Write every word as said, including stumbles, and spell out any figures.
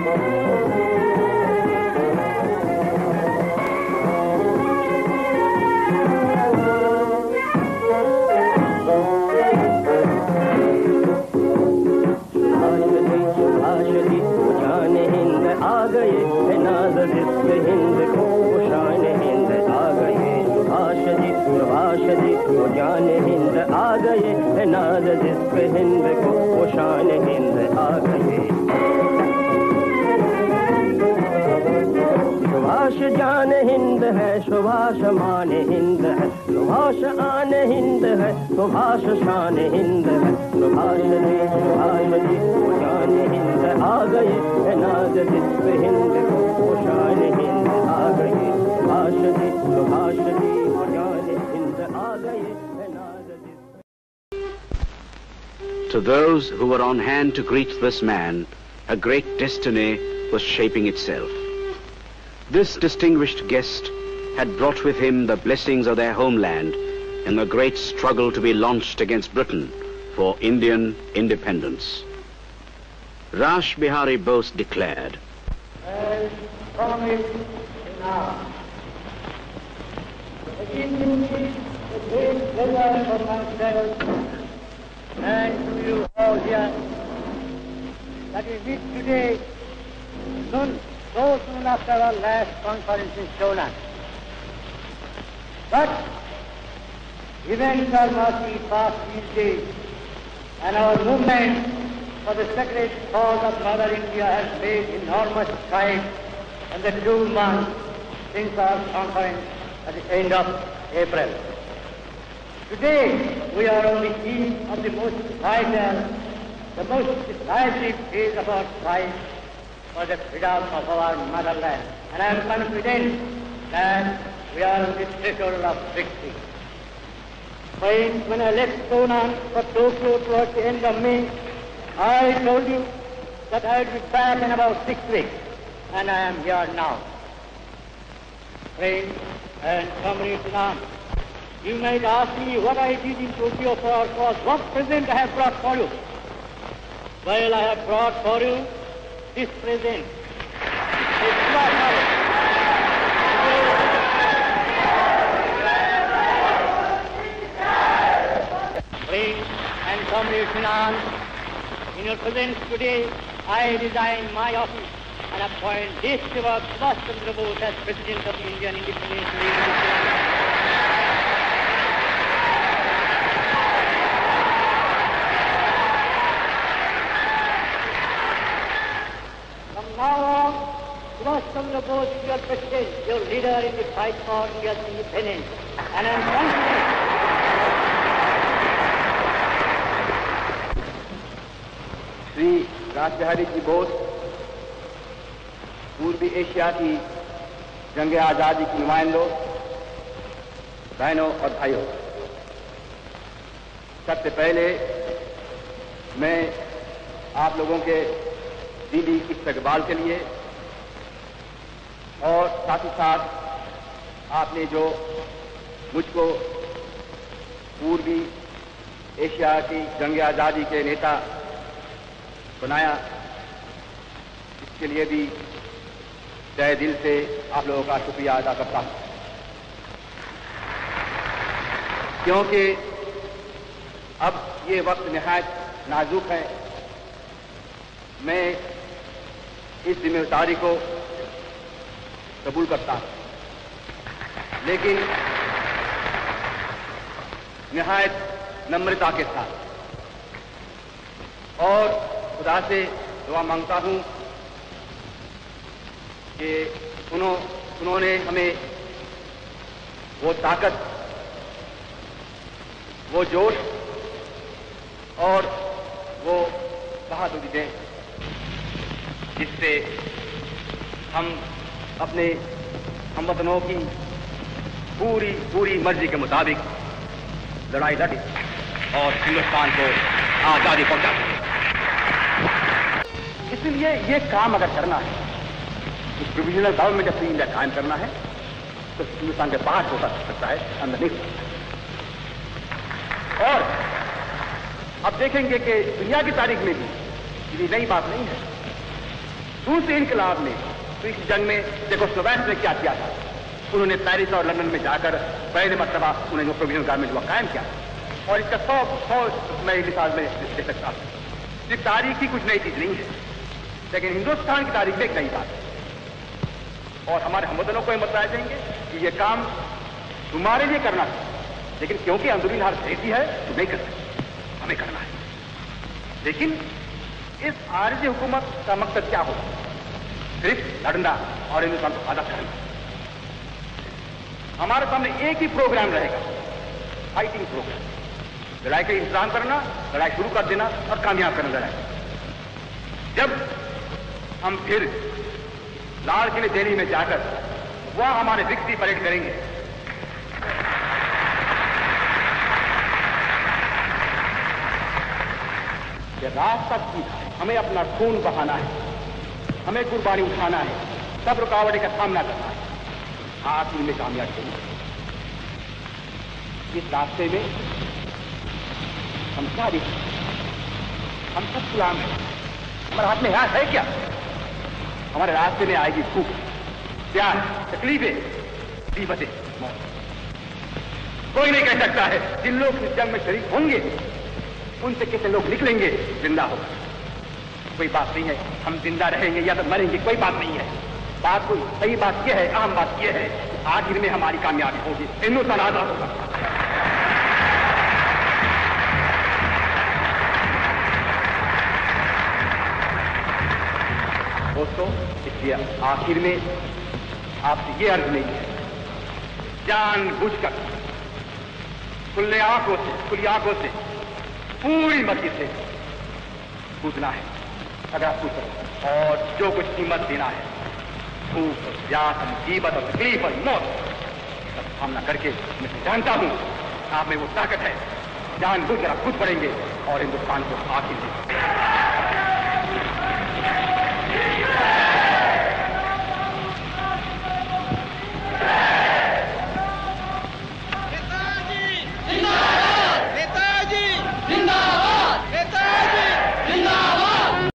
To those who were on hand to greet this man, a great destiny was shaping itself. This distinguished guest had brought with him the blessings of their homeland in the great struggle to be launched against Britain for Indian independence. Rash Bihari Bose declared, "As promised now, it is indeed a great pleasure for myself and to you all here that we meet today, soon, so soon after our last conference in Shonan. But events are not be past these days, and our movement for the sacred cause of Mother India has made enormous strides in the two months since our conference at the end of April. Today, we are on the eve of the most vital, the most decisive phase of our fight for the freedom of our motherland. And I am confident that we are on the threshold of victory. When I left Shonan for Tokyo towards the end of May, I told you that I would be back in about six weeks, and I am here now. Friends and comrades in arms, you might ask me what I did in Tokyo for our cause, what present I have brought for you. Well, I have brought for you this present. Friends and comrades in arms, in your presence today, I resign my office and appoint this Subhash Chandra Bose as President of the Indian Independence Movement. Now on, Subhash Chandra Bose is your president, your leader in the fight for India's independence. And I am confident. Shri Raj Bihari ji Bose पूर्वी Asia की जंग आज़ादी के नुमाइंदों, बहनों और भाइयों, सबसे पहले मैं आप लोगों के दिली इस्तकबाल के लिए और साथ ही साथ आपने जो मुझको पूर्वी एशिया की जंग आज़ादी के नेता बनाया, इसके लिए भी तहे दिल से आप लोगों का शुक्रिया अदा करता हूं। क्योंकि अब ये वक्त निहायत नाजुक है, मैं इस जिम्मेदारी को कबूल करता हूं, लेकिन निहायत नम्रता के साथ, और खुदा से दुआ मांगता हूं कि उन्हों, उन्होंने हमें वो ताकत, वो जोश और वो बहादुरी दें जिससे हम अपने हमवतनों की पूरी पूरी मर्जी के मुताबिक लड़ाई लड़ें और हिंदुस्तान को आजादी पहुंचा सकें। इसलिए ये काम अगर करना है, इस प्रोविजनल गवर्नमेंट ऑफ इंडिया कायम करना है, तो हिंदुस्तान के बाहर हो सकता है, अंदर नहीं। और अब देखेंगे कि दुनिया की तारीख में भी ये नई बात नहीं है दूसरे इनकलाब ने तो इस जंग में चेकोस्लोवाक ने क्या किया था, उन्होंने पेरिस और लंदन में जाकर पहले मरतबा उन्होंने जो प्रोविजनल गवर्नमेंट हुआ कायम किया, और इसका सौ सौ मैं मिसाल में दे सकता हूं। ये तारीख की कुछ नई चीज नहीं है, लेकिन हिंदुस्तान की तारीख में एक नई बात है, और हमारे हमवतनों को ये बताया जाएंगे कि ये काम तुम्हारे लिए करना है, लेकिन क्योंकि अंदरूनी हालत ऐसी है तो नहीं कर सकते, हमें करना है। लेकिन इस आरजी हुकूमत का मकसद क्या होगा? सिर्फ लड़ना और हिंदुस्तान को आजाद करना। हमारे सामने एक ही प्रोग्राम रहेगा, फाइटिंग प्रोग्राम, लड़ाई का इंतजाम करना, लड़ाई शुरू कर देना और कामयाब करना लड़ाई। जब हम फिर लाल किले दिल्ली में जाकर वहां हमारे विक्ट्री परेड करेंगे, यह रास्ता सीधा है, हमें अपना खून बहाना है, हमें कुर्बानी उठाना है, सब रुकावटें का सामना करना है, आखिर में कामयाब होना। इस रास्ते में हम क्या देखें? हम सब गुलाम हैं, हमारे हाथ में हाथ है क्या? हमारे रास्ते में आएगी भूख, प्यार, तकलीफें, मुसीबतें, मौत। कोई नहीं कह सकता है जिन लोग इस जंग में शरीक होंगे उनसे कितने लोग निकलेंगे जिंदा होकर। कोई बात नहीं है हम जिंदा रहेंगे या तो मरेंगे, कोई बात नहीं है। बात कोई सही बात यह है, अहम बात यह है, आखिर में हमारी कामयाबी होगी, हिंदुस्तान आजाद होगा। दोस्तों, इसलिए आखिर में आपसे ये अर्ज नहीं है, जानबूझकर खुले आंखों से खुली आंखों से पूरी मर्जी से कूदना है अगर आप कूद सकते, और जो कुछ कीमत देना है, भूख और प्यास, मुसीबत और तकलीफ और मौत, सब सामना करके मैं जानता हूं आप में वो ताकत है, जानबूझकर आप कूद पड़ेंगे और हिंदुस्तान को आखिर देंगे।